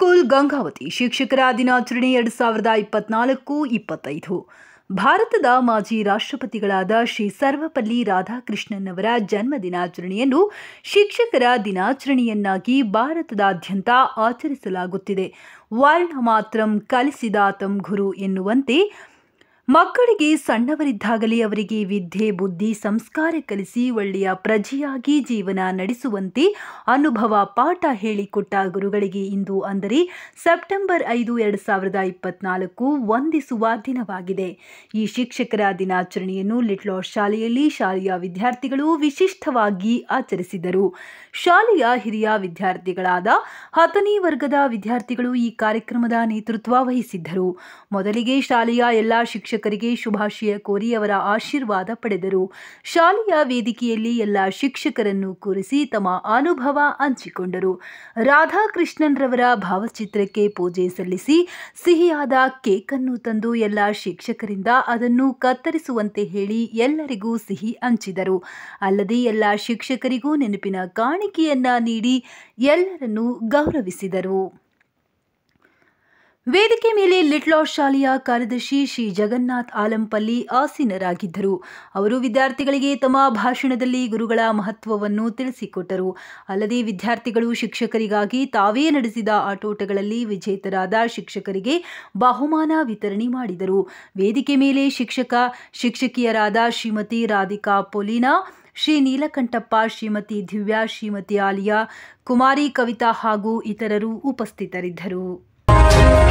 School Gangavathi ಶಿಕ್ಷಕರ ದಿನಾಚರಣೆ 2024-25 ಭಾರತದ ಮಾಜಿ ರಾಷ್ಟ್ರಪತಿಗಳಾದ ಶ್ರೀ ಸರ್ವಪಲ್ಲಿ ರಾಧಾಕೃಷ್ಣನ್ ಅವರ ಜನ್ಮ ದಿನಾಚರಣೆಯನ್ನು ಶಿಕ್ಷಕರ ದಿನಾಚರಣೆಯನ್ನಾಗಿ ಭಾರತದಾದ್ಯಂತ ಆಚರಿಸಲಾಗುತ್ತಿದೆ. ವರ್ಣ ಮಾತ್ರಂ ಕಲಿಸಿದಾತಂ ಗುರು ಎನ್ನುವಂತೆ ಮಕ್ಕಳಿಗೆ ಸಣ್ಣವರಿದ್ದಾಗಲೇ ಅವರಿಗೆ ವಿದ್ಯೆ, ಬುದ್ಧಿ, ಸಂಸ್ಕಾರ ಕಲಿಸಿ ಒಳ್ಳೆಯ ಪ್ರಜೆಯಾಗಿ ಜೀವನ ನಡೆಸುವಂತೆ ಅನುಭವ ಪಾಠ ಹೇಳಿಕೊಟ್ಟ ಗುರುಗಳಿಗೆ ಇಂದು ಅಂದರೆ ಸೆಪ್ಟೆಂಬರ್ 5, 2024 ವಂದಿಸುವ ದಿನವಾಗಿದೆ. ಈ ಶಿಕ್ಷಕರ ದಿನಾಚರಣೆಯನ್ನು ಲಿಟ್ಲ್ ಹಾರ್ಟ್ ಶಾಲೆಯಲ್ಲಿ ಶಾಲೆಯ ವಿದ್ಯಾರ್ಥಿಗಳು ವಿಶಿಷ್ಟವಾಗಿ ಆಚರಿಸಿದರು. ಶಾಲೆಯ ಹಿರಿಯ ವಿದ್ಯಾರ್ಥಿಗಳಾದ 10ನೇ ವರ್ಗದ ವಿದ್ಯಾರ್ಥಿಗಳು ಈ ಕಾರ್ಯಕ್ರಮದ ನೇತೃತ್ವ ವಹಿಸಿದ್ದರು. ಮೊದಲಿಗೆ ಶಾಲೆಯ ಎಲ್ಲ ಶಿಕ್ಷಕರಿಗೆ ಶುಭಾಶಯ ಕೋರಿ ಅವರ ಆಶೀರ್ವಾದ ಪಡೆದರು. ಶಾಲೆಯ ವೇದಿಕೆಯಲ್ಲಿ ಎಲ್ಲ ಶಿಕ್ಷಕರನ್ನು ಕೂರಿಸಿ ತಮ್ಮ ಅನುಭವ ಹಂಚಿಕೊಂಡರು. ರಾಧಾಕೃಷ್ಣನ್ ರವರ ಭಾವಚಿತ್ರಕ್ಕೆ ಪೂಜೆ ಸಲ್ಲಿಸಿ ಸಿಹಿಯಾದ ಕೇಕ್ ಅನ್ನು ತಂದು ಎಲ್ಲ ಶಿಕ್ಷಕರಿಂದ ಅದನ್ನು ಕತ್ತರಿಸುವಂತೆ ಹೇಳಿ ಎಲ್ಲರಿಗೂ ಸಿಹಿ ಹಂಚಿದರು. ಅಲ್ಲದೆ ಎಲ್ಲ ಶಿಕ್ಷಕರಿಗೂ ನೆನಪಿನ ಕಾಣಿಕೆಯನ್ನ ನೀಡಿ ಎಲ್ಲರನ್ನೂ ಗೌರವಿಸಿದರು. ವೇದಿಕೆ ಮೇಲೆ ಲಿಟ್ಲ್ ಹಾರ್ಟ್ ಶಾಲೆಯ ಕಾರ್ಯದರ್ಶಿ ಶ್ರೀ ಜಗನ್ನಾಥ್ ಆಲಂಪಲ್ಲಿ ಆಸೀನರಾಗಿದ್ದರು. ಅವರು ವಿದ್ಯಾರ್ಥಿಗಳಿಗೆ ತಮ್ಮ ಭಾಷಣದಲ್ಲಿ ಗುರುಗಳ ಮಹತ್ವವನ್ನು ತಿಳಿಸಿಕೊಟ್ಟರು. ಅಲ್ಲದೆ ವಿದ್ಯಾರ್ಥಿಗಳು ಶಿಕ್ಷಕರಿಗಾಗಿ ತಾವೇ ನಡೆಸಿದ ಆಟೋಟಗಳಲ್ಲಿ ವಿಜೇತರಾದ ಶಿಕ್ಷಕರಿಗೆ ಬಹುಮಾನ ವಿತರಣೆ ಮಾಡಿದರು. ವೇದಿಕೆ ಮೇಲೆ ಶಿಕ್ಷಕಿಯರಾದ ಶ್ರೀಮತಿ ರಾಧಿಕಾ ಪೊಲೀನಾ, ಶ್ರೀ ನೀಲಕಂಠಪ್ಪ, ಶ್ರೀಮತಿ ದಿವ್ಯಾ, ಶ್ರೀಮತಿ ಆಲಿಯಾ, ಕುಮಾರಿ ಕವಿತಾ ಹಾಗೂ ಇತರರು ಉಪಸ್ಥಿತರಿದ್ದರು.